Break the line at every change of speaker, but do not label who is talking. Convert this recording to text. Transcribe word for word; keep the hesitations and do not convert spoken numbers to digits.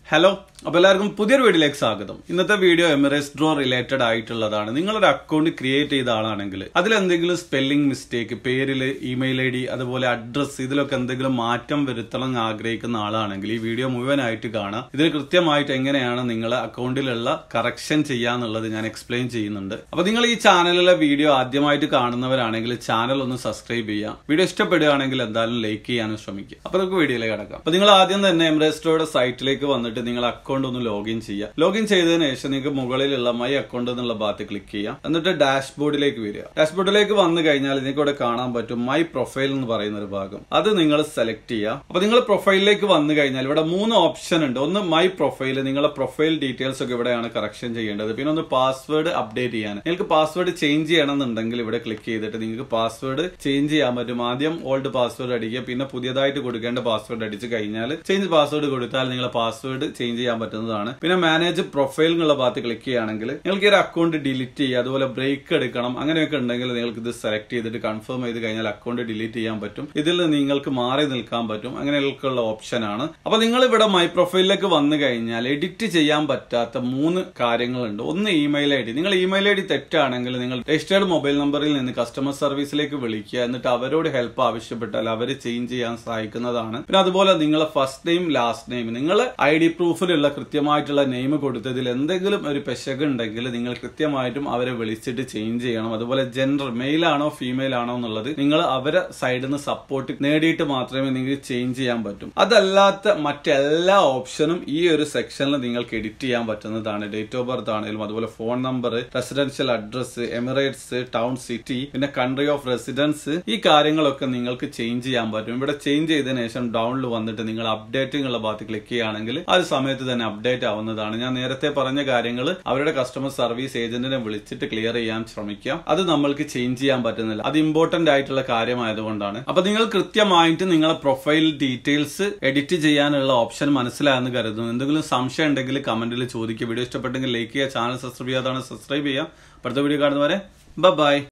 Hello, എല്ലാവർക്കും പുതിയൊരു വീഡിയോയിലേക്ക് സ്വാഗതം. ഇന്നത്തെ വീഡിയോ Emirates Draw റിലേറ്റഡ് ആയിട്ടുള്ളതാണ്. നിങ്ങളൊരു അക്കൗണ്ട് ക്രിയേറ്റ് ചെയ്ത ആളാണെങ്കിൽ അതിൽ എന്തെങ്കിലും സ്പെല്ലിംഗ് മിസ്റ്റേക്ക്, പേരില്, ഇമെയിൽ ഐ ഡി, അതുപോലെ അഡ്രസ് ഇതിലൊക്കെ എന്തെങ്കിലും മാറ്റം വരുത്തണം എന്ന് ആഗ്രഹിക്കുന്ന ആളാണെങ്കിൽ ഈ വീഡിയോ മുഴുവനായിട്ട് കാണാം. ഇതിൽ കൃത്യമായിട്ട് എങ്ങനെയാണ് നിങ്ങളെ അക്കൗണ്ടിലുള്ള കറക്ഷൻ ചെയ്യാന്നുള്ളത് ഞാൻ എക്സ്പ്ലെയിൻ ചെയ്യുന്നുണ്ട്. അപ്പൊ നിങ്ങൾ ഈ ചാനലിലെ വീഡിയോ ആദ്യമായിട്ട് കാണുന്നവരാണെങ്കിൽ ചാനൽ ഒന്ന് സബ്സ്ക്രൈബ് ചെയ്യാം. വീഡിയോ ഇഷ്ടപ്പെടുകയാണെങ്കിൽ എന്തായാലും ലൈക്ക് ചെയ്യാനും ശ്രമിക്കുക. അപ്പൊ നമുക്ക് വീഡിയോയിലേക്ക് കടക്കാം. അപ്പൊ നിങ്ങൾ ആദ്യം തന്നെ Emirates Drawയുടെ സൈറ്റിലേക്ക് വന്നിട്ട് നിങ്ങൾ അക്കൗണ്ട് ഒന്ന് ലോഗിൻ ചെയ്യുക. ലോഗിൻ ചെയ്തതിനു ശേഷം നിങ്ങൾക്ക് മുകളിലുള്ള മൈ അക്കൗണ്ട് എന്നുള്ള ഭാഗത്ത് ക്ലിക്ക് ചെയ്യാം. എന്നിട്ട് ഡാഷ്ബോർഡിലേക്ക് വരിക. ഡാഷ്ബോർഡിലേക്ക് വന്നു കഴിഞ്ഞാൽ നിങ്ങൾക്ക് ഇവിടെ കാണാൻ പറ്റും മൈ പ്രൊഫൈൽ എന്ന് പറയുന്ന ഒരു ഭാഗം. അത് നിങ്ങൾ സെലക്ട് ചെയ്യുക. അപ്പൊ നിങ്ങൾ പ്രൊഫൈലിലേക്ക് വന്നു കഴിഞ്ഞാൽ ഇവിടെ മൂന്ന് ഓപ്ഷൻ ഉണ്ട്. ഒന്ന് മൈ പ്രൊഫൈൽ, നിങ്ങളുടെ പ്രൊഫൈൽ ഡീറ്റെയിൽസ് ഒക്കെ ഇവിടെയാണ് കറക്ഷൻ ചെയ്യേണ്ടത്. പിന്നെ ഒന്ന് പാസ്വേഡ് അപ്ഡേറ്റ് ചെയ്യാൻ. നിങ്ങൾക്ക് പാസ്വേഡ് ചേഞ്ച് ചെയ്യണമെന്നുണ്ടെങ്കിൽ ഇവിടെ ക്ലിക്ക് ചെയ്തിട്ട് നിങ്ങൾക്ക് പാസ്വേഡ് ചേഞ്ച് ചെയ്യാൻ പറ്റും. ആദ്യം ഓൾഡ് പാസ്വേഡ് അടിക്കുക, പിന്നെ പുതിയതായിട്ട് കൊടുക്കേണ്ട പാസ്വേഡ് അടിച്ചു കഴിഞ്ഞാൽ ചേഞ്ച് പാസ്വേഡ് കൊടുത്താൽ നിങ്ങളെ പാസ്വേഡ് ചേഞ്ച് ചെയ്യാൻ പറ്റുന്നതാണ്. പിന്നെ മാനേജ് പ്രൊഫൈൽ എന്നുള്ള ഭാഗത്ത് ക്ലിക്ക് ചെയ്യുകയാണെങ്കിൽ നിങ്ങൾക്ക് ഒരു അക്കൗണ്ട് ഡിലീറ്റ് ചെയ്യുക, അതുപോലെ ബ്രേക്ക് എടുക്കണം, അങ്ങനെയൊക്കെ ഉണ്ടെങ്കിൽ നിങ്ങൾക്ക് ഇത് സെലക്ട് ചെയ്തിട്ട് കൺഫേം ചെയ്ത് കഴിഞ്ഞാൽ അക്കൗണ്ട് ഡിലീറ്റ് ചെയ്യാൻ പറ്റും. ഇതിൽ നിങ്ങൾക്ക് മാറി നിൽക്കാൻ പറ്റും. അങ്ങനെയൊക്കെയുള്ള ഓപ്ഷനാണ്. അപ്പൊ നിങ്ങൾ ഇവിടെ മൈ പ്രൊഫൈലിലേക്ക് വന്നു കഴിഞ്ഞാൽ എഡിറ്റ് ചെയ്യാൻ പറ്റാത്ത മൂന്ന് കാര്യങ്ങളുണ്ട്. ഒന്ന് ഇമെയിൽ ഐ ഡി. നിങ്ങൾ ഇമെയിൽ ഐ ഡി തെറ്റാണെങ്കിൽ നിങ്ങൾ രജിസ്റ്റേർഡ് മൊബൈൽ നമ്പറിൽ നിന്ന് കസ്റ്റമർ സർവീസിലേക്ക് വിളിക്കുക. എന്നിട്ട് അവരോട് ഹെൽപ്പ് ആവശ്യപ്പെട്ടാൽ അവർ ചേഞ്ച് ചെയ്യാൻ സഹായിക്കുന്നതാണ്. പിന്നെ അതുപോലെ നിങ്ങളെ ഫസ്റ്റ് നെയിം, ലാസ്റ്റ് നെയിം, നിങ്ങളെ ഐ ഡി പ്രൂഫിലുള്ള കൃത്യമായിട്ടുള്ള നെയിം കൊടുത്തതിൽ എന്തെങ്കിലും ഒരു പെശക് ഉണ്ടെങ്കിൽ നിങ്ങൾ കൃത്യമായിട്ടും അവരെ വിളിച്ചിട്ട് ചേഞ്ച് ചെയ്യണം. അതുപോലെ ജെൻഡർ, മെയിൽ ആണോ ഫീമെയിൽ ആണോ എന്നുള്ളത് നിങ്ങൾ അവരെ സൈഡിൽ നിന്ന് സപ്പോർട്ട് നേടിയിട്ട് മാത്രമേ നിങ്ങൾക്ക് ചേഞ്ച് ചെയ്യാൻ പറ്റും. അതല്ലാത്ത മറ്റെല്ലാ ഓപ്ഷനും ഈ ഒരു സെക്ഷനിൽ നിങ്ങൾക്ക് എഡിറ്റ് ചെയ്യാൻ പറ്റുന്നതാണ്. ഡേറ്റ് ഓഫ് ബർത്ത് ആണെങ്കിലും അതുപോലെ phone number, residential address, emirates, town, city, പിന്നെ കൺട്രി ഓഫ് റെസിഡൻസ്, ഈ കാര്യങ്ങളൊക്കെ നിങ്ങൾക്ക് ചേഞ്ച് ചെയ്യാൻ പറ്റും. ഇവിടെ ചേഞ്ച് ചെയ്തതിനു ശേഷം ഡൗണിൽ വന്നിട്ട് നിങ്ങൾ അപ്ഡേറ്റിംഗ് ഉള്ള ഭാഗത്ത് ക്ലിക്ക് ചെയ്യുകയാണെങ്കിൽ ആ ഒരു സമയത്ത് തന്നെ അപ്ഡേറ്റ് ആവുന്നതാണ്. ഞാൻ നേരത്തെ പറഞ്ഞ കാര്യങ്ങൾ അവരുടെ കസ്റ്റമർ സർവീസ് ഏജന്റിനെ വിളിച്ചിട്ട് ക്ലിയർ ചെയ്യാൻ ശ്രമിക്കാം. അത് നമ്മൾക്ക് ചേഞ്ച് ചെയ്യാൻ പറ്റുന്നില്ല. അത് ഇമ്പോർട്ടന്റ് ആയിട്ടുള്ള കാര്യമായതുകൊണ്ടാണ്. അപ്പൊ നിങ്ങൾ കൃത്യമായിട്ട് നിങ്ങളെ പ്രൊഫൈൽ ഡീറ്റെയിൽസ് എഡിറ്റ് ചെയ്യാനുള്ള ഓപ്ഷൻ മനസ്സിലായെന്ന് കരുതുന്നു. എന്തെങ്കിലും സംശയം ഉണ്ടെങ്കിൽ കമന്റിൽ ചോദിക്കുക. വീഡിയോ ഇഷ്ടപ്പെട്ടെങ്കിൽ ലൈക്ക് ചെയ്യുക, ചാനൽ സബ്സ്ക്രൈബ് ചെയ്യാതാണ് സബ്സ്ക്രൈബ് ചെയ്യുക. അടുത്ത വീഡിയോ കാണുന്നവരെ ബൈ.